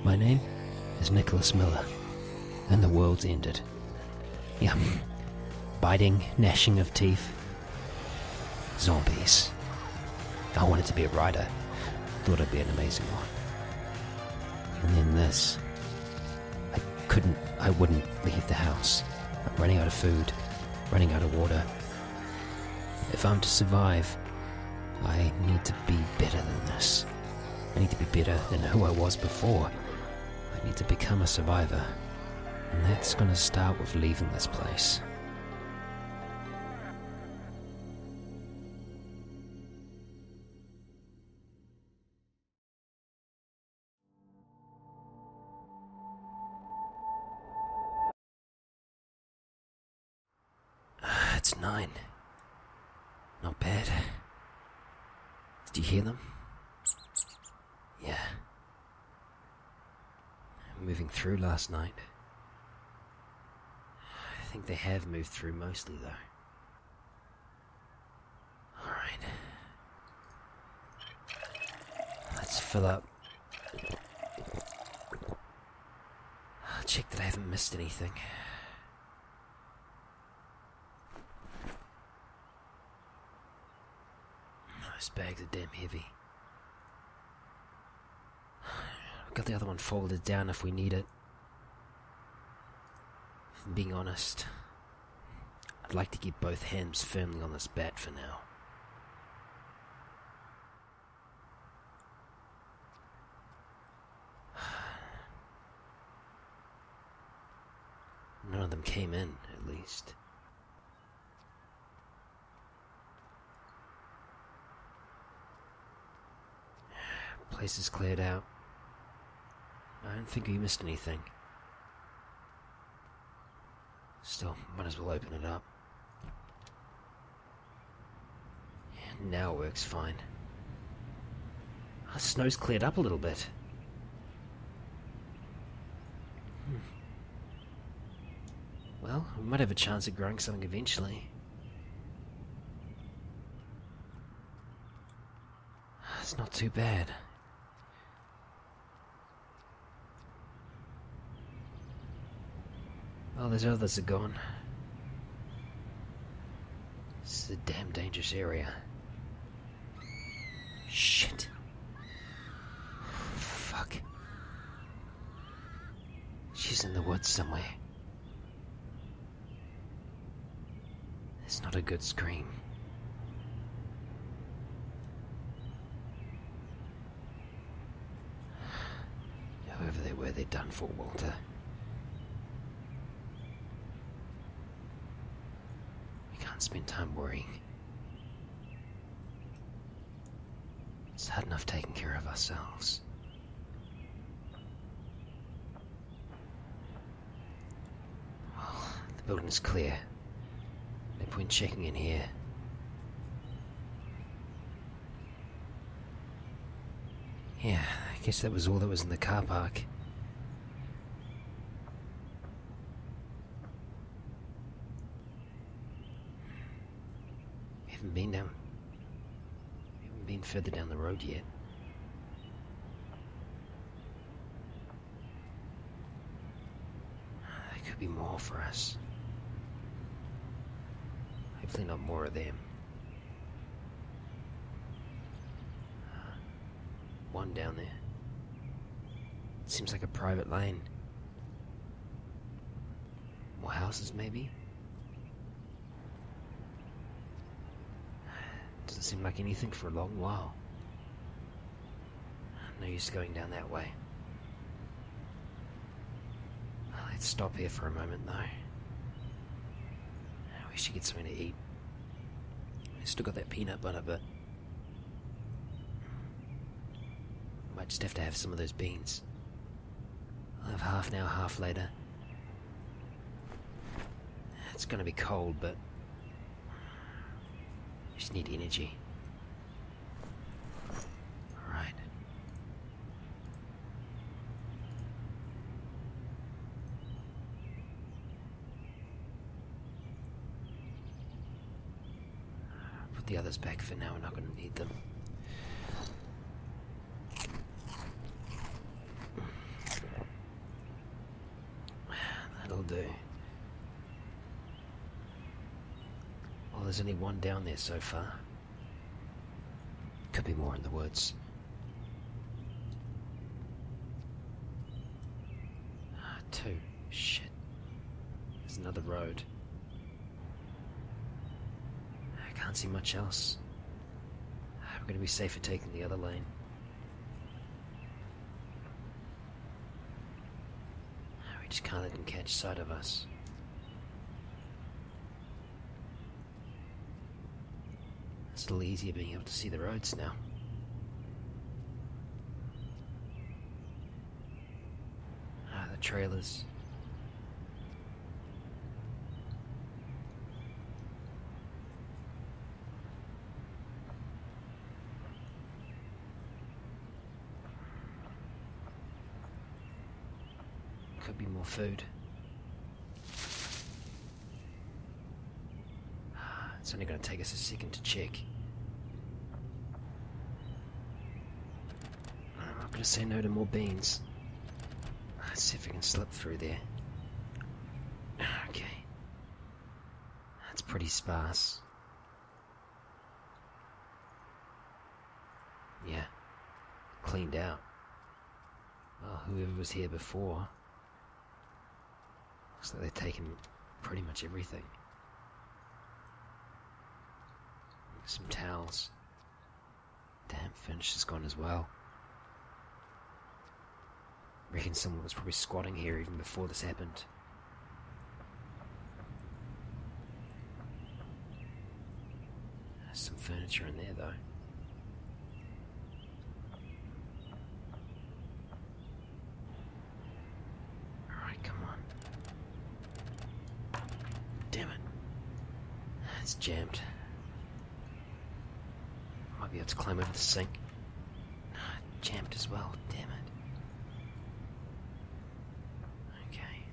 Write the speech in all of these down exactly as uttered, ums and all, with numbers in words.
My name is Nicholas Miller, and the world's ended. Yeah. Biting, gnashing of teeth. Zombies. I wanted to be a writer. Thought I'd be an amazing one. And then this. I couldn't, I wouldn't leave the house. I'm running out of food, running out of water. If I'm to survive, I need to be better than this. I need to be better than who I was before. I need to become a survivor. And that's gonna start with leaving this place. It's nine. Not bad. Did you hear them? Yeah. Moving through last night. I think they have moved through mostly, though. Alright. Let's fill up. I'll check that I haven't missed anything. Those bags are damn heavy. I've got the other one folded down if we need it. If I'm being honest, I'd like to keep both hands firmly on this bat for now. None of them came in, at least. Place is cleared out. I don't think we missed anything. Still, might as well open it up. Yeah, now it works fine. The snow's cleared up a little bit. Hmm. Well, we might have a chance at growing something eventually. It's not too bad. Well, those others are gone. This is a damn dangerous area. Shit. Fuck. She's in the woods somewhere. It's not a good scream. Whoever they were, they're done for, Walter. Spend time worrying. It's hard enough taking care of ourselves. Well, the building's clear. No point checking in here. Yeah, I guess that was all that was in the car park. Haven't been down. Haven't been further down the road yet. There could be more for us. Hopefully not more of them. One down there. It seems like a private lane. More houses, maybe? Doesn't seem like anything for a long while. No use going down that way. Let's stop here for a moment, though. We should get something to eat. We still got that peanut butter, but might just have to have some of those beans. I'll have half now, half later. It's gonna be cold, but I just need energy. Alright. Put the others back for now, we're not gonna need them. do. Well, there's only one down there so far. Could be more in the woods. Ah, two. Shit. There's another road. I can't see much else. We're going to be safer taking the other lane. We just can't let them catch sight of us. It's a little easier being able to see the roads now. Ah, the trailers. Could be more food. It's only going to take us a second to check. I'm not going to say no to more beans. Let's see if we can slip through there. Okay. That's pretty sparse. Yeah. Cleaned out. Well, whoever was here before... looks like they've taken pretty much everything. Some towels. Damn, furniture is gone as well. Reckon someone was probably squatting here even before this happened. There's some furniture in there though. Alright, come on. Damn it. It's jammed. Might be able to climb over the sink. Jammed as well, damn it. Okay.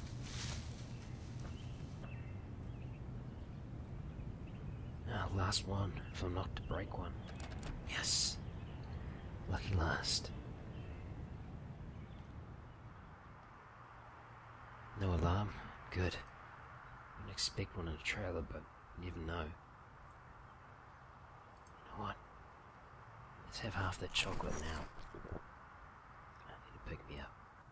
Ah, last one, if I'm not to break one. Yes. Lucky last. No alarm? Good. Wouldn't expect one in a trailer, but you never know. You know what? Let's have half that chocolate now. I need to pick me up.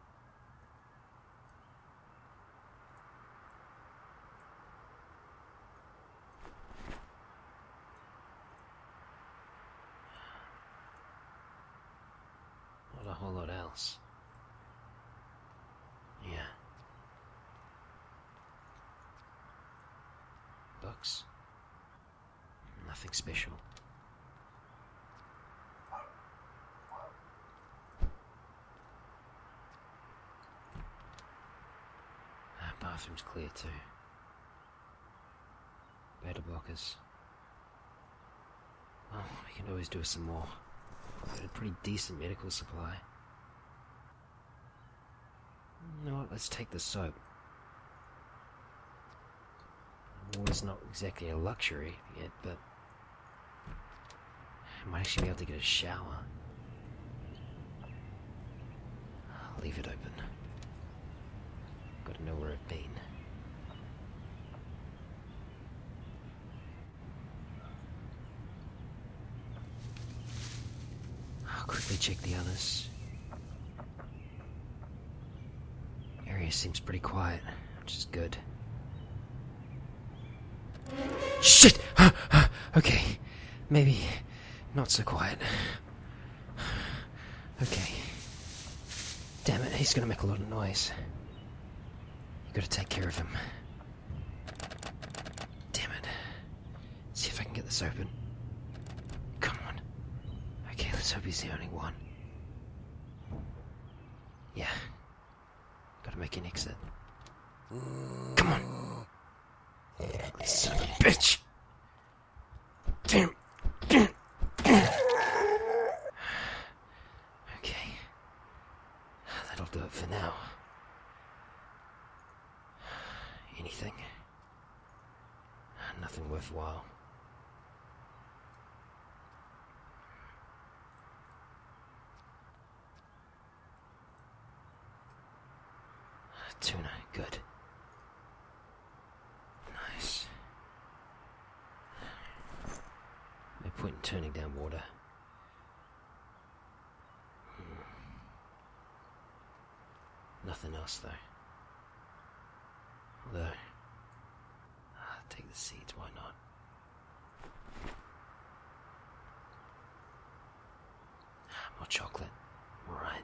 Not a whole lot else. Yeah. Books. Nothing special. Bathroom's clear too. Beta blockers. Well, we can always do some more. Got a pretty decent medical supply. You know what, let's take the soap. Water's not exactly a luxury yet, but I might actually be able to get a shower. I'll leave it open. Gotta know where I've been. I'll quickly check the others. Area seems pretty quiet, which is good. Shit! Okay, maybe not so quiet. Okay. Damn it, he's gonna make a lot of noise. Gotta take care of him. Damn it. See if I can get this open. Come on. Okay, let's hope he's the only one. Yeah. Gotta make an exit. Come on. Son of a bitch. Damn. Okay. That'll do it for now. Anything. Nothing worthwhile. Tuna, good. turning down water. Nothing else, though. Although, I'll take the seeds, why not? More chocolate. Right.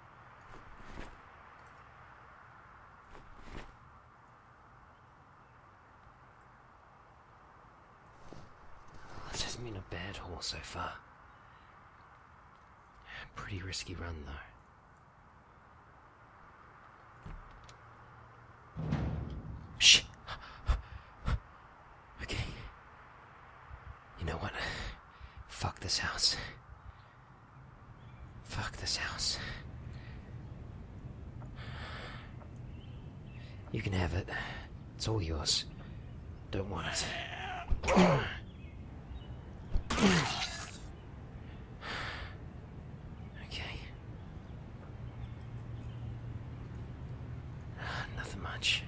This hasn't been a bad haul so far. Pretty risky run, though. Shh. Okay. You know what? Fuck this house. Fuck this house. You can have it. It's all yours. Don't want it. Okay. Nothing much.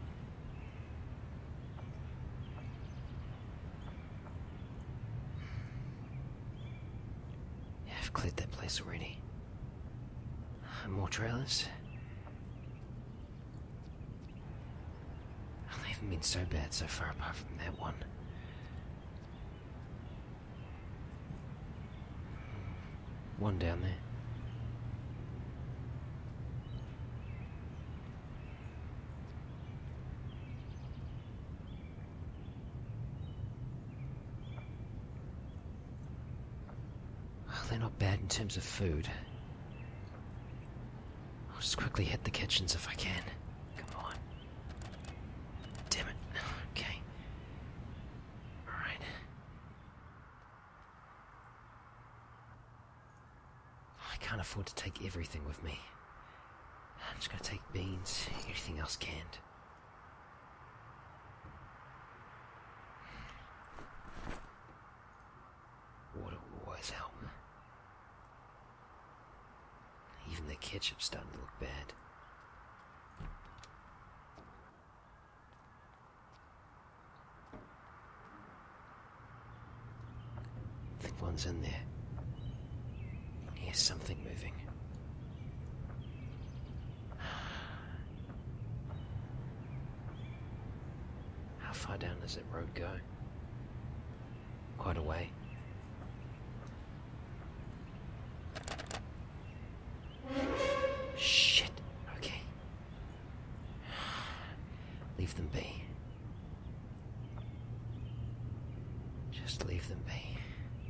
Yeah, I've cleared that place already. More trailers? Well, they haven't been so bad so far apart from that one. One down there. Well, they're not bad in terms of food. I'll just quickly hit the kitchens if I can. Come on. Damn it. Okay. Alright. I can't afford to take everything with me. I'm just gonna take beans, anything else canned. Water will always help. Even the ketchup's starting to look bad. I think one's in there. Here's something moving. How far down does that road go? Quite a way. Shit. Okay. Leave them be. Just leave them be.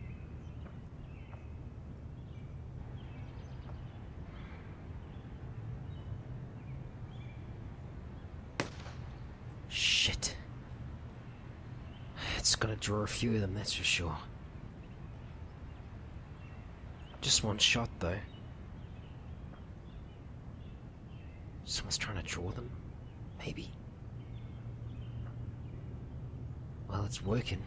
Shit. It's gonna draw a few of them, that's for sure. Just one shot, though. Someone's trying to draw them? Maybe? Well, it's working.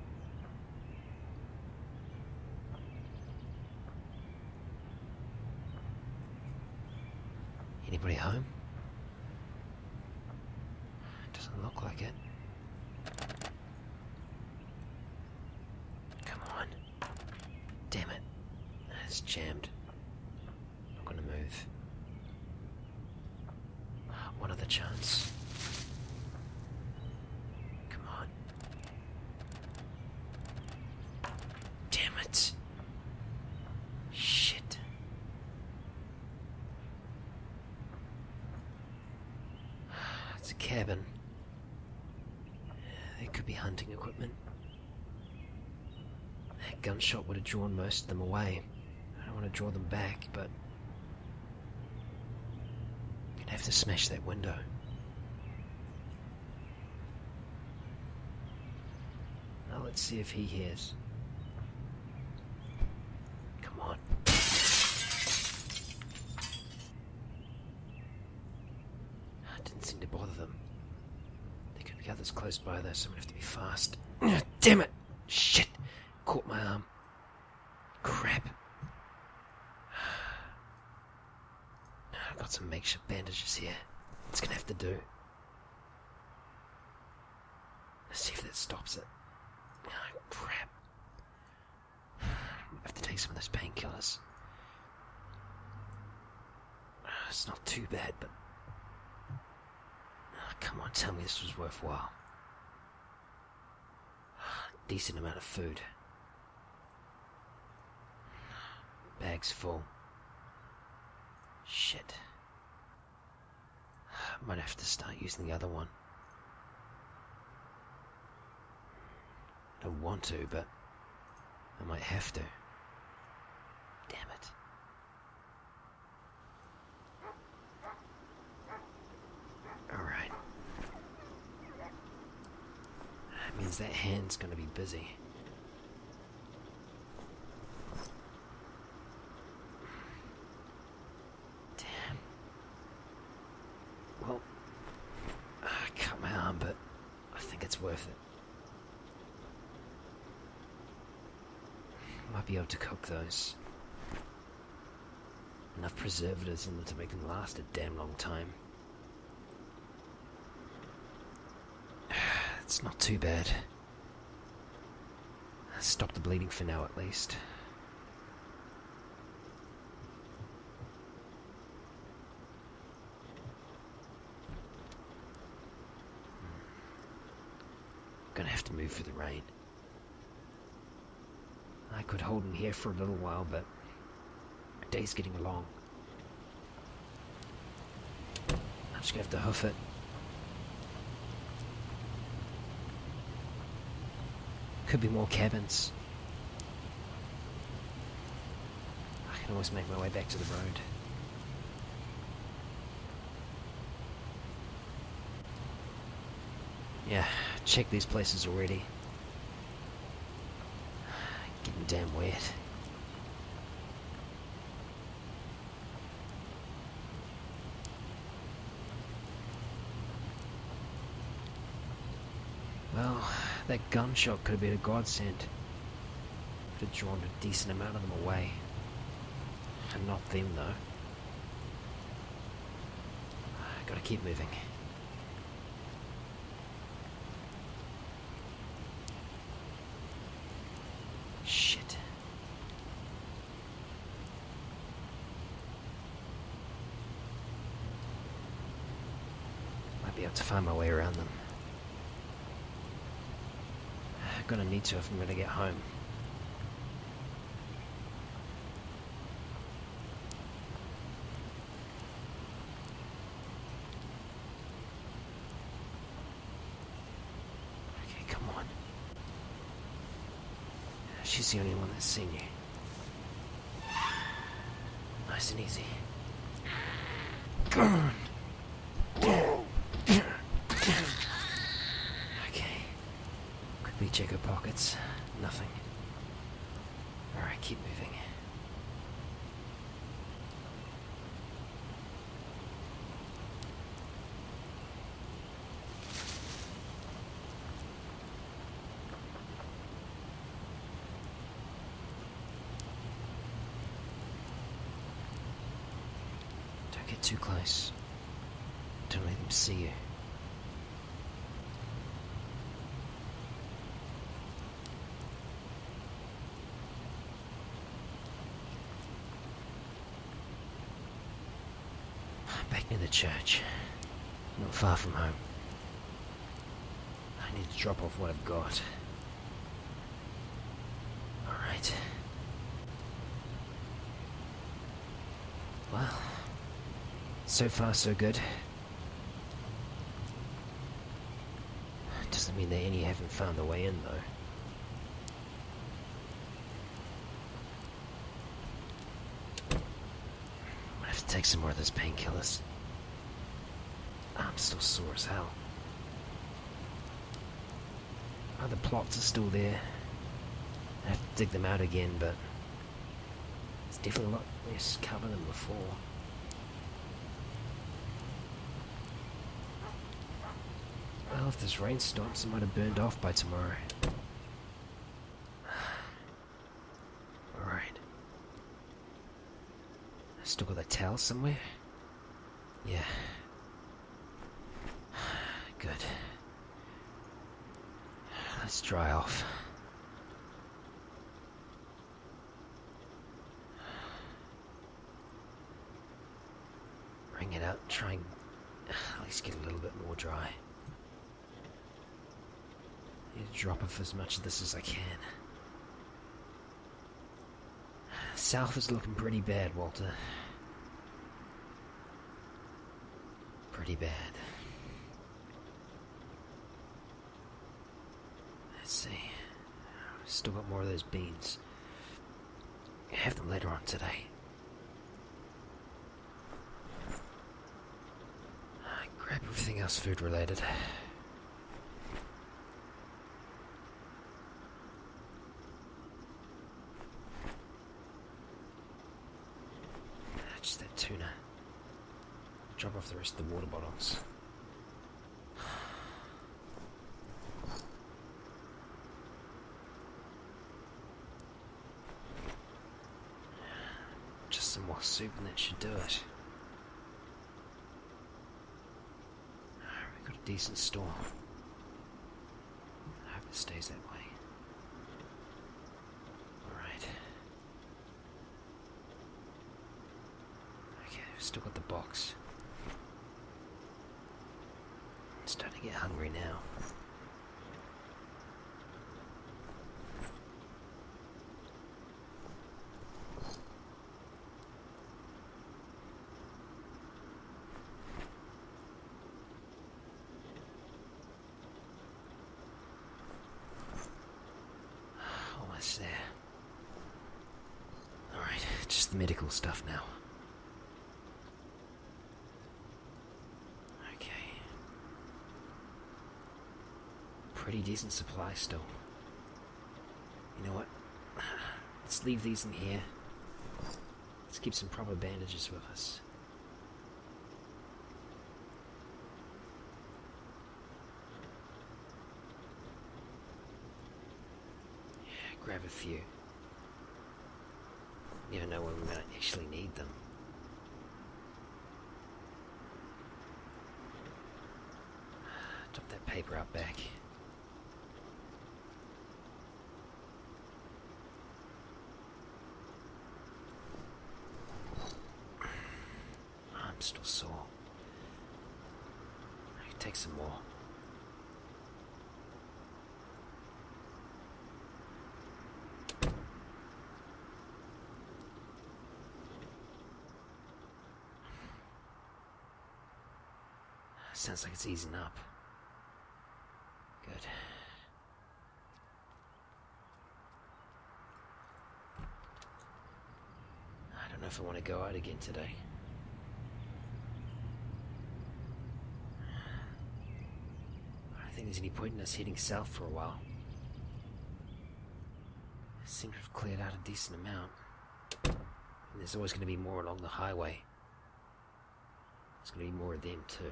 Anybody home? Doesn't look like it. Come on. Damn it. It's jammed. Not gonna move. One other chance. Come on. Damn it. Shit. It's a cabin. There could be hunting equipment. That gunshot would have drawn most of them away. I don't want to draw them back, but I'd have to smash that window. Now let's see if he hears. Come on. Didn't seem to bother them. There could be others close by though, so I'm gonna have to be fast. Damn it! Shit! Caught my arm. Crap. I've got some makeshift bandages here. It's gonna have to do. Let's see if that stops it. Oh, crap. I have to take some of those painkillers. It's not too bad, but... Oh, come on, tell me this was worthwhile. Decent amount of food. Bag's full. Shit. I might have to start using the other one. I don't want to, but I might have to. Damn it. Alright. That means that hand's gonna be busy. Damn. Well, I cut my arm, but I think it's worth it. Might be able to cook those. Enough preservatives in them to make them last a damn long time. It's not too bad. Stop the bleeding for now, at least. I'm gonna have to move through the rain. I could hold him here for a little while, but the day's getting long. I'm just gonna have to hoof it. Could be more cabins. I can always make my way back to the road. Yeah, check these places already. Getting damn wet. Well, that gunshot could have been a godsend. Could have drawn a decent amount of them away. And not them, though. Gotta keep moving. Shit. Might be able to find my way around them. Gonna need to if I'm gonna get home. Okay, come on. She's the only one that's seen you. Nice and easy. Come on. Check her pockets. Nothing. Alright, keep moving. Don't get too close. Don't let them see you. Back near the church. Not far from home. I need to drop off what I've got. Alright. Well, so far so good. Doesn't mean that any haven't found their way in, though. Take some more of those painkillers. I'm still sore as hell. Other plots are still there. I have to dig them out again, but it's definitely a lot less cover than before. Well, if this rain stops, it might have burned off by tomorrow. Still got that towel somewhere? Yeah. Good. Let's dry off. wring it out, try and at least get a little bit more dry. Need to drop off as much of this as I can. South is looking pretty bad, Walter. Pretty bad. Let's see. Still got more of those beans. Have them later on today. Grab everything else food related. Just that tuna. Drop off the rest of the water bottles. Just some more soup and that should do it. We've got a decent store. I hope it stays that way. Alright. Okay, we've still got the box. I'm starting to get hungry now. Almost there. Alright, just the medical stuff now. Pretty decent supply still. You know what? Let's leave these in here. Let's keep some proper bandages with us. Yeah, grab a few. You never know when we might actually need them. Drop that paper out back. I'm still sore. I can take some more. Sounds like it's easing up. Good. I don't know if I want to go out again today. I don't think there's any point in us heading south for a while. I seem to have cleared out a decent amount. And there's always going to be more along the highway. There's going to be more of them too.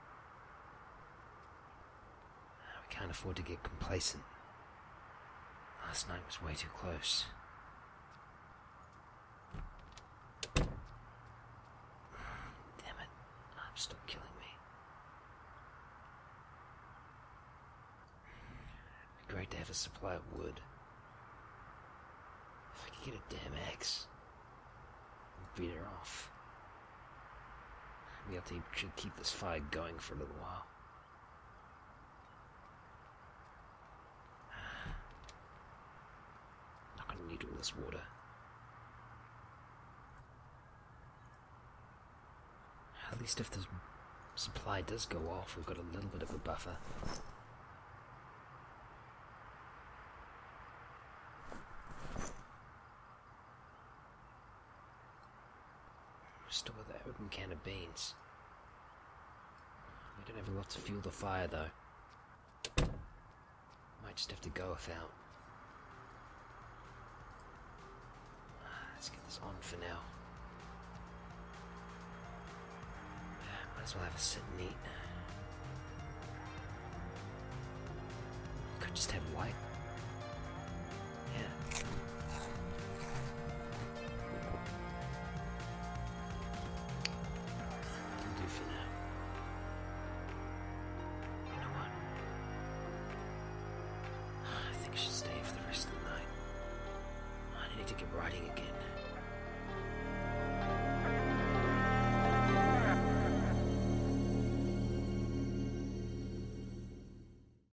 We can't afford to get complacent. Last night was way too close. Damn it. I'm still killing me. It'd be great to have a supply of wood. If I could get a damn axe and beat her off. Maybe I'll to keep this fire going for a little while. Not gonna need all this water. At least if the supply does go off, we've got a little bit of a buffer. We're still with that open can of beans. We don't have a lot to fuel the fire though. Might just have to go without. Let's get this on for now. Might as well have a sit and eat. Could just have white. Yeah. That'll do for now. You know what? I think I should stay for the rest of the night. I need to get riding again.